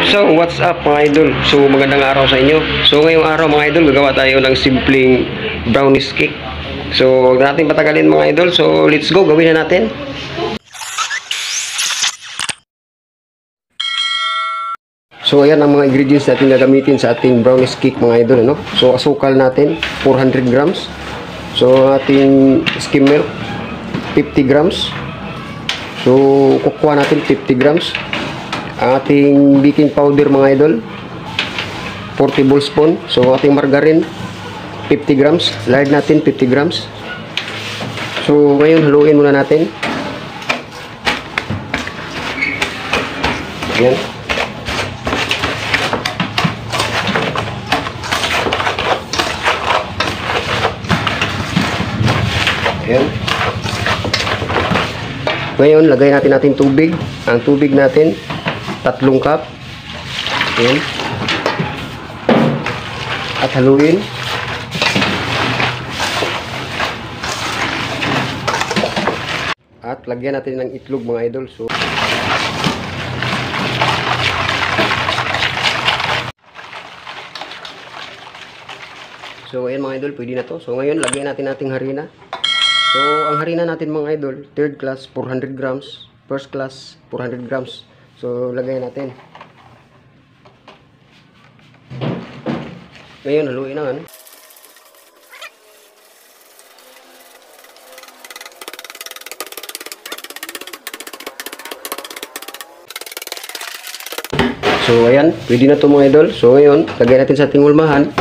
So, what's up mga idol? So, magandang araw sa inyo. So, ngayong araw mga idol, gagawa tayo ng simpleng brownies cake. So, huwag natin patagalin mga idol. So, let's go, gawin na natin. So, ayan ang mga ingredients natin gagamitin sa ating brownies cake mga idol. Ano? So, asukal natin, 400 grams. So, ating skim milk, 50 grams. So, kukuha natin 50 grams. Ating baking powder mga idol, 4 tablespoon. So, ating margarine, 50 grams. Lard natin, 50 grams. So, ngayon, haluin muna natin. Ayan. Ayan. Ngayon, lagay natin tubig. Ang tubig natin, 3 cup. Ayan. At haluin. At lagyan natin ng itlog mga idol. So ayan mga idol, pwede na to. So ngayon, lagyan natin harina. So ang harina natin mga idol, third class 400 grams, first class 400 grams. So lagay natin. Ngayon haluin na ano. So ayan, pwede na to mga idol. So ngayon, lagay natin sa ating ulmahan.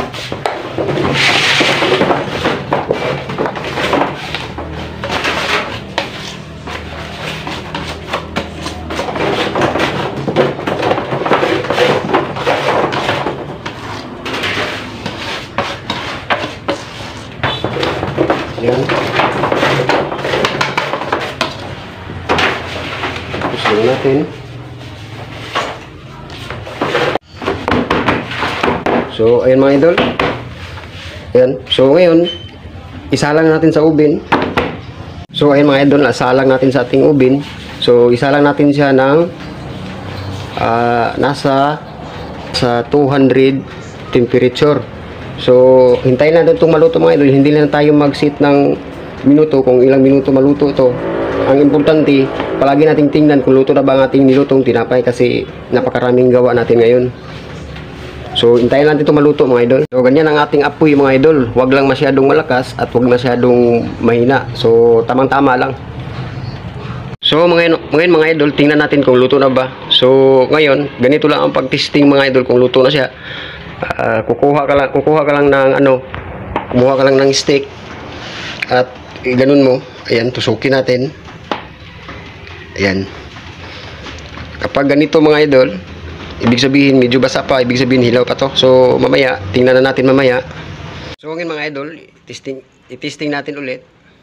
Ayan. Pusin natin. So, ayan mga idol. Ayan. So, ngayon, isalang natin sa oven. So, ayan mga idol, nasalang natin sa ating oven. So, isalang natin siya ng nasa sa 200 temperature. So, hintayin natin itong maluto mga idol. Hindi na tayo mag-set ng minuto kung ilang minuto maluto ito. Ang importante, palagi nating tingnan kung luto na ba ang ating nilutong tinapay kasi napakaraming gawa natin ngayon. So, hintayin natin itong maluto mga idol. So, ganyan ang ating apoy mga idol. Huwag lang masyadong malakas at huwag masyadong mahina. So, tamang-tama lang. So, ngayon mga idol, tingnan natin kung luto na ba. So, ngayon, ganito lang ang pag-testing mga idol kung luto na siya. Kukuha ka lang ng kumuha ka lang ng stick at ganun mo. Ayan, tusukin natin. Ayan. Kapag ganito mga idol, ibig sabihin medyo basa pa, ibig sabihin hilaw pa to. So mamaya, tingnan na natin mamaya. So ngayon mga idol, i-testing natin ulit.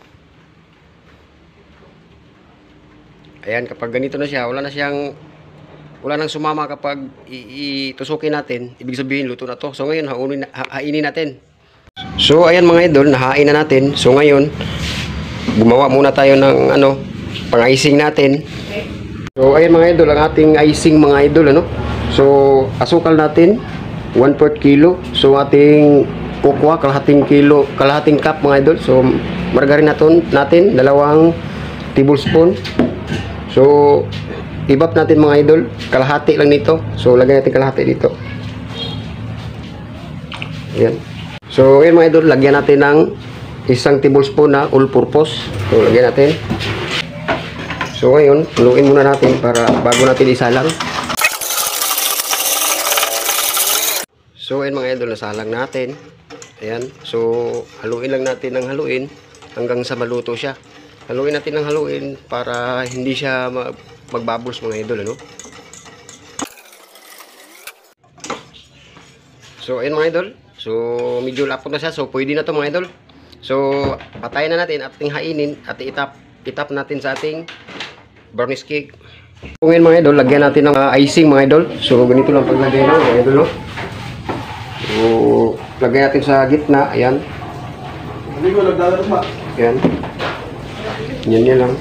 Ayan, kapag ganito na siya, wala nang sumama kapag itusukin natin, ibig sabihin luto na to. So ngayon, hainin natin. So ayan mga idol, nahain na natin. So ngayon, gumawa muna tayo ng pang-icing natin. So ayan mga idol, ang ating icing mga idol So asukal natin 1/4 kilo. So ating kukuha kalahating cup mga idol. So margarine natin 2 tablespoon. So ibap natin mga idol, kalahati lang nito. So lagyan natin kalahati dito. Ayan. So ayan mga idol, lagyan natin ng 1 tablespoon na all purpose. So lagyan natin. So ngayon, haluin muna natin para bago natin isalang. So ayan mga idol, nasalang natin. Ayan. So haluin lang natin ng haluin hanggang sa maluto siya. Haluin natin ng haluin para hindi siya magbubbles mga idol So ayun mga idol. So medyo lapot na siya. So pwede na to mga idol. So patayin na natin at hainin at itap natin sa ating brownies cake. So ngayon mga idol, lagyan natin ng icing mga idol. So ganito lang paglagay mga idol So lagay natin sa gitna. Ayan. Ayan. Yan lang.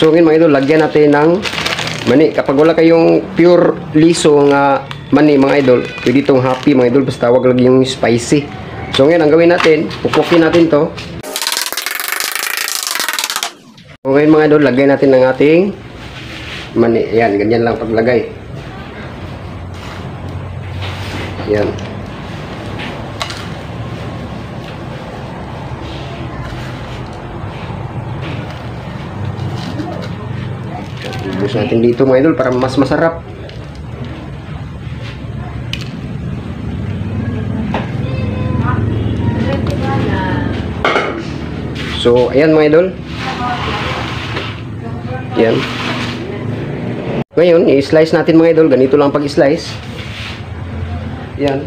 So ngayon mga idol, lagyan natin ng mani. Kapag wala kayong pure liso nga mani mga idol, pwede itong happy mga idol, basta wag lagi yung spicy. So ngayon ang gawin natin, pupukin natin to. So ngayon mga idol, lagyan natin ng ating mani. Yan, ganyan lang paglagay. Yan. Ibus natin dito mga idol para mas masarap. So ayan mga idol. Yan. Ngayon, i-slice natin mga idol. Ganito lang pag-slice. Yan.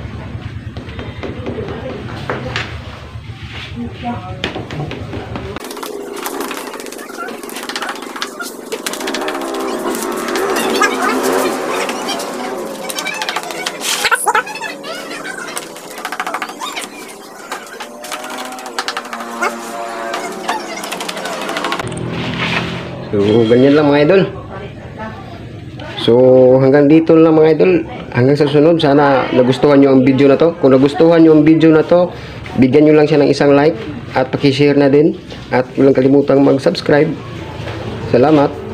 So, ganyan lang mga idol. So, hanggang dito lang mga idol. Hanggang sa sunod, sana nagustuhan nyo ang video na to. Kung nagustuhan nyo ang video na to, bigyan nyo lang siya ng isang like at paki-share na din. At huwag kalimutan mag-subscribe. Salamat.